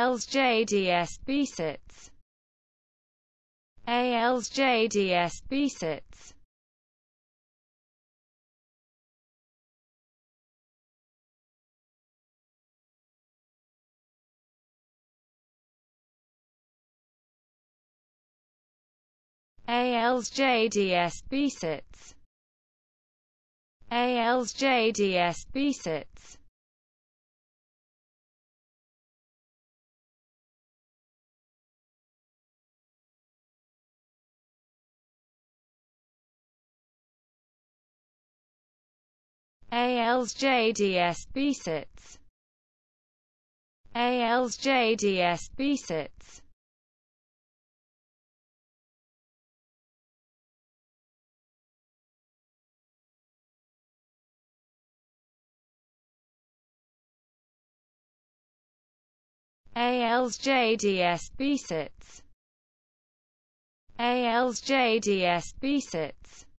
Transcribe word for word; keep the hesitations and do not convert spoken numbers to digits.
ALSJDS BSITS, ALSJDS BSITS, ALSJDS BSITS, ALSJDS BSITS, ALSJDS BSITS, ALSJDS BSITS, ALSJDS BSITS, ALSJDS BSITS,